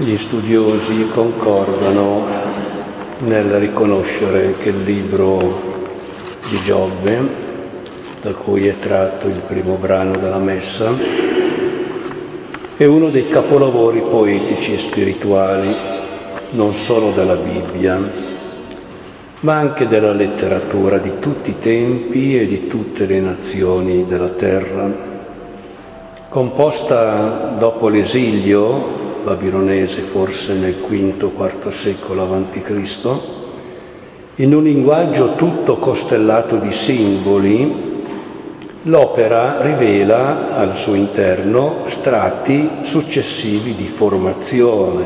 Gli studiosi concordano nel riconoscere che il libro di Giobbe, da cui è tratto il primo brano della Messa, è uno dei capolavori poetici e spirituali, non solo della Bibbia, ma anche della letteratura di tutti i tempi e di tutte le nazioni della terra. Composta dopo l'esilio babilonese, forse nel V-IV secolo a.C., in un linguaggio tutto costellato di simboli, l'opera rivela al suo interno strati successivi di formazione.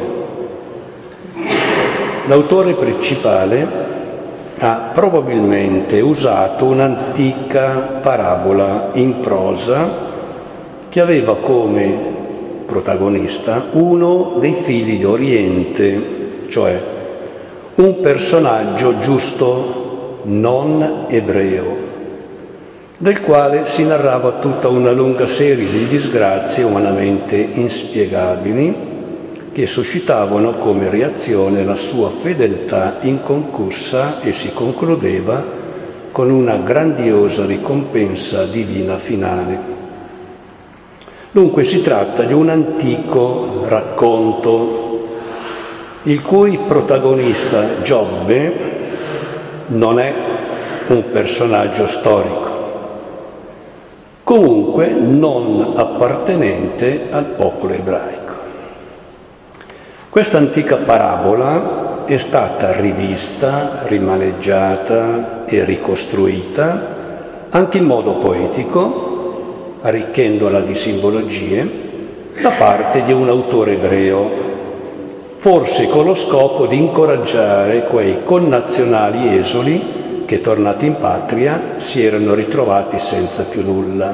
L'autore principale ha probabilmente usato un'antica parabola in prosa che aveva come protagonista uno dei figli d'Oriente, cioè un personaggio giusto non ebreo, del quale si narrava tutta una lunga serie di disgrazie umanamente inspiegabili che suscitavano come reazione la sua fedeltà inconcussa e si concludeva con una grandiosa ricompensa divina finale. Dunque si tratta di un antico racconto, il cui protagonista Giobbe non è un personaggio storico, comunque non appartenente al popolo ebraico. Questa antica parabola è stata rivista, rimaneggiata e ricostruita anche in modo poetico, arricchendola di simbologie, da parte di un autore ebreo, forse con lo scopo di incoraggiare quei connazionali esuli che, tornati in patria, si erano ritrovati senza più nulla.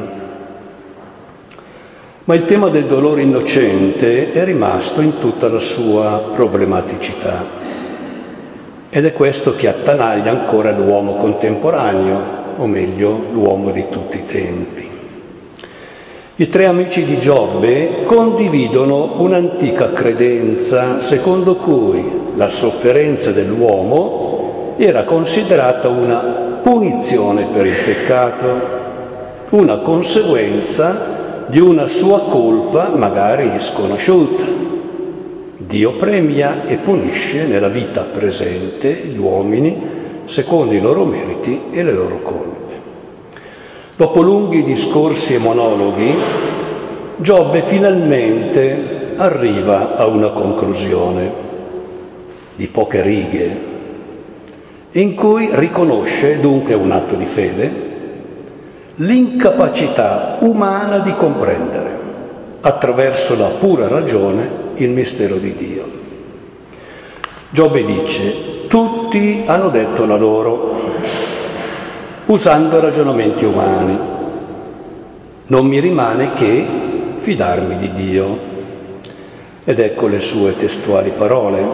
Ma il tema del dolore innocente è rimasto in tutta la sua problematicità, ed è questo che attanaglia ancora l'uomo contemporaneo, o meglio l'uomo di tutti i tempi. I tre amici di Giobbe condividono un'antica credenza secondo cui la sofferenza dell'uomo era considerata una punizione per il peccato, una conseguenza di una sua colpa magari sconosciuta. Dio premia e punisce nella vita presente gli uomini secondo i loro meriti e le loro colpe. Dopo lunghi discorsi e monologhi, Giobbe finalmente arriva a una conclusione di poche righe, in cui riconosce, dunque un atto di fede, l'incapacità umana di comprendere, attraverso la pura ragione, il mistero di Dio. Giobbe dice: tutti hanno detto la loro, usando ragionamenti umani. Non mi rimane che fidarmi di Dio. Ed ecco le sue testuali parole: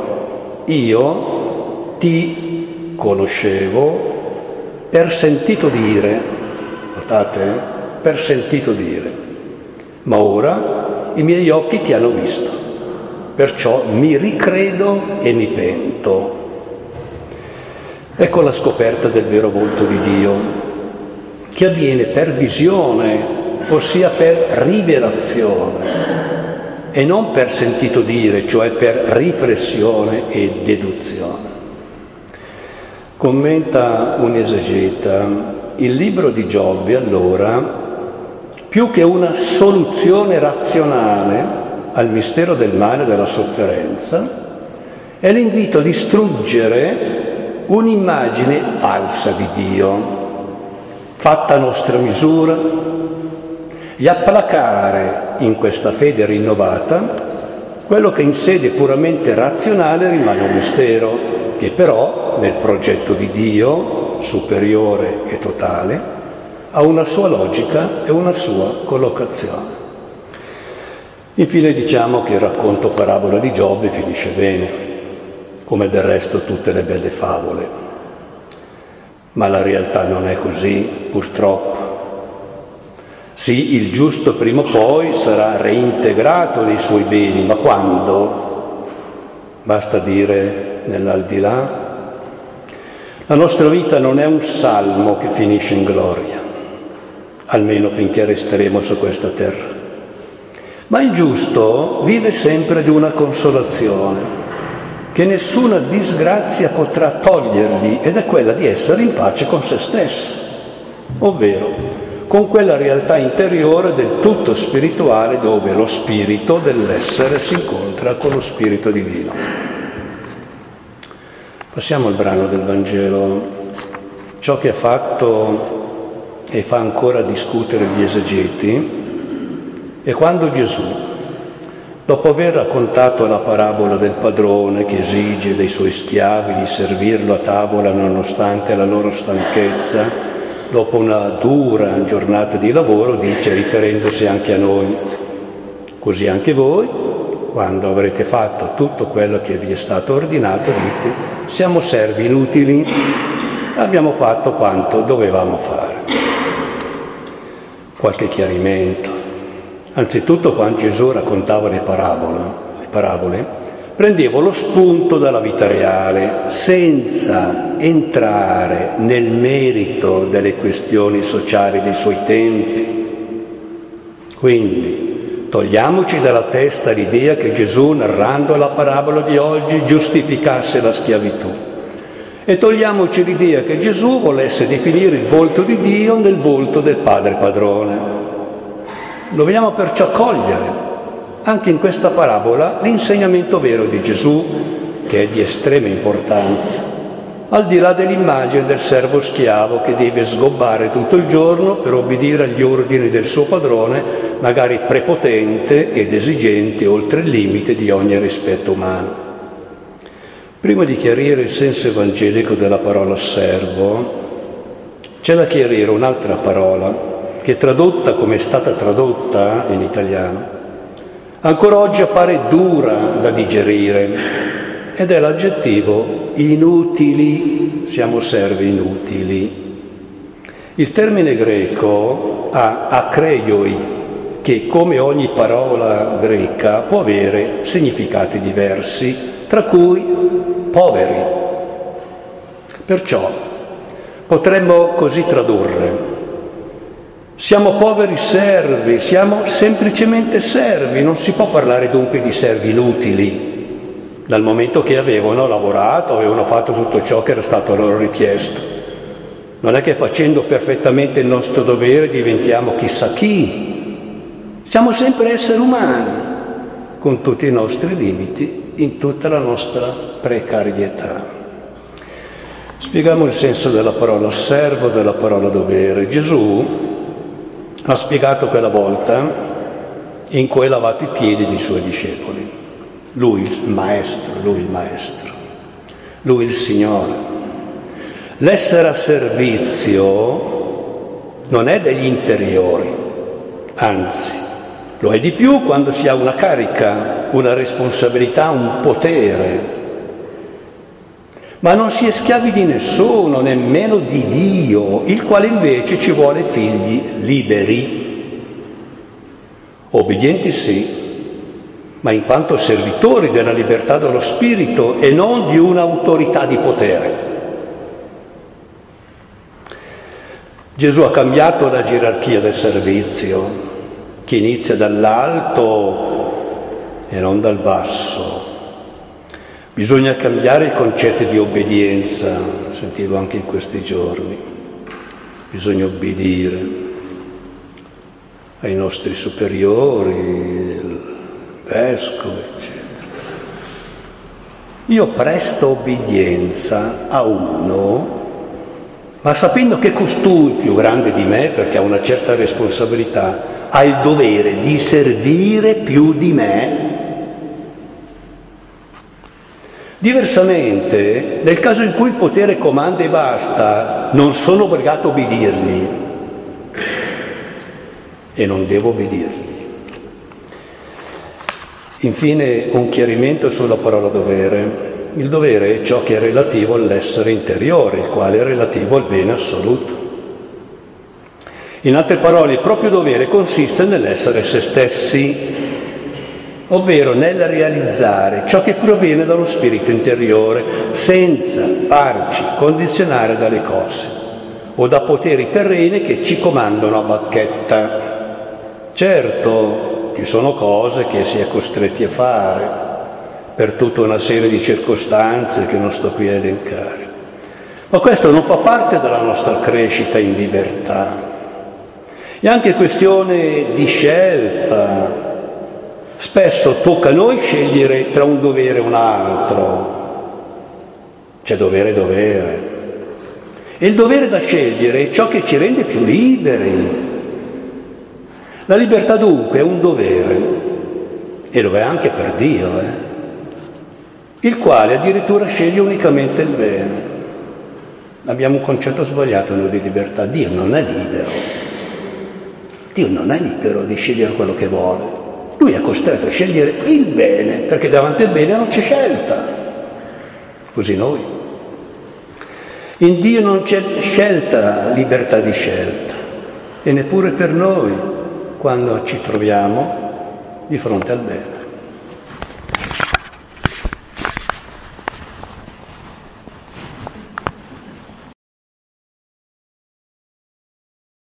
io ti conoscevo per sentito dire, notate, per sentito dire, ma ora i miei occhi ti hanno visto, perciò mi ricredo e mi pento. Ecco la scoperta del vero volto di Dio, che avviene per visione, ossia per rivelazione, e non per sentito dire, cioè per riflessione e deduzione. Commenta un esegeta: il libro di Giobbe, allora, più che una soluzione razionale al mistero del male e della sofferenza, è l'invito a distruggere un'immagine falsa di Dio, fatta a nostra misura, e a placare in questa fede rinnovata quello che in sede puramente razionale rimane un mistero, che però nel progetto di Dio, superiore e totale, ha una sua logica e una sua collocazione. Infine diciamo che il racconto parabola di Giobbe finisce bene, come del resto tutte le belle favole. Ma la realtà non è così, purtroppo. Sì, il giusto prima o poi sarà reintegrato nei suoi beni, ma quando? basta dire nell'aldilà. La nostra vita non è un salmo che finisce in gloria, almeno finché resteremo su questa terra. Ma il giusto vive sempre di una consolazione che nessuna disgrazia potrà togliergli, ed è quella di essere in pace con se stesso, ovvero con quella realtà interiore del tutto spirituale dove lo spirito dell'essere si incontra con lo spirito divino. Passiamo al brano del Vangelo. Ciò che ha fatto e fa ancora discutere gli esegeti è quando Gesù, dopo aver raccontato la parabola del padrone che esige dai suoi schiavi di servirlo a tavola nonostante la loro stanchezza, dopo una dura giornata di lavoro, dice, riferendosi anche a noi: così anche voi, quando avrete fatto tutto quello che vi è stato ordinato, dite: siamo servi inutili, abbiamo fatto quanto dovevamo fare. Qualche chiarimento. Anzitutto, quando Gesù raccontava le parabole, prendeva lo spunto dalla vita reale, senza entrare nel merito delle questioni sociali dei suoi tempi. Quindi, togliamoci dalla testa l'idea che Gesù, narrando la parabola di oggi, giustificasse la schiavitù. E togliamoci l'idea che Gesù volesse definire il volto di Dio nel volto del padre padrone. Dobbiamo perciò cogliere anche in questa parabola l'insegnamento vero di Gesù, che è di estrema importanza, al di là dell'immagine del servo schiavo che deve sgobbare tutto il giorno per obbedire agli ordini del suo padrone, magari prepotente ed esigente oltre il limite di ogni rispetto umano. Prima di chiarire il senso evangelico della parola servo, c'è da chiarire un'altra parola che, tradotta come è stata tradotta in italiano, ancora oggi appare dura da digerire, ed è l'aggettivo inutili. Siamo servi inutili. Il termine greco ha akreioi, che come ogni parola greca può avere significati diversi, tra cui poveri. Perciò potremmo così tradurre: siamo poveri servi, siamo semplicemente servi. Non si può parlare dunque di servi inutili, dal momento che avevano lavorato, avevano fatto tutto ciò che era stato loro richiesto. Non è che facendo perfettamente il nostro dovere diventiamo chissà chi. Siamo sempre esseri umani, con tutti i nostri limiti, in tutta la nostra precarietà. Spieghiamo il senso della parola servo, della parola dovere. Gesù ha spiegato quella volta in cui ha lavato i piedi dei suoi discepoli. Lui il maestro, lui il Signore. L'essere a servizio non è degli interiori, anzi, lo è di più quando si ha una carica, una responsabilità, un potere. Ma non si è schiavi di nessuno, nemmeno di Dio, il quale invece ci vuole figli liberi. Obbedienti sì, ma in quanto servitori della libertà dello spirito e non di un'autorità di potere. Gesù ha cambiato la gerarchia del servizio, che inizia dall'alto e non dal basso. Bisogna cambiare il concetto di obbedienza, sentivo anche in questi giorni. Bisogna obbedire ai nostri superiori, il vescovo, eccetera. Io presto obbedienza a uno, ma sapendo che costui, più grande di me, perché ha una certa responsabilità, ha il dovere di servire più di me. Diversamente, nel caso in cui il potere comanda e basta, non sono obbligato a obbedirgli e non devo obbedirgli. Infine, un chiarimento sulla parola dovere. Il dovere è ciò che è relativo all'essere interiore, il quale è relativo al bene assoluto. In altre parole, il proprio dovere consiste nell'essere se stessi. ovvero nel realizzare ciò che proviene dallo spirito interiore, senza farci condizionare dalle cose o da poteri terreni che ci comandano a bacchetta. Certo, ci sono cose che si è costretti a fare per tutta una serie di circostanze che non sto qui a elencare, ma questo non fa parte della nostra crescita in libertà. È anche questione di scelta. Spesso tocca a noi scegliere tra un dovere e un altro. C'è dovere e dovere. E il dovere da scegliere è ciò che ci rende più liberi. La libertà dunque è un dovere, e lo è anche per Dio, il quale addirittura sceglie unicamente il bene. Abbiamo un concetto sbagliato noi di libertà. Dio non è libero. Dio non è libero di scegliere quello che vuole. Lui è costretto a scegliere il bene, perché davanti al bene non c'è scelta. Così noi. In Dio non c'è scelta, libertà di scelta, e neppure per noi quando ci troviamo di fronte al bene.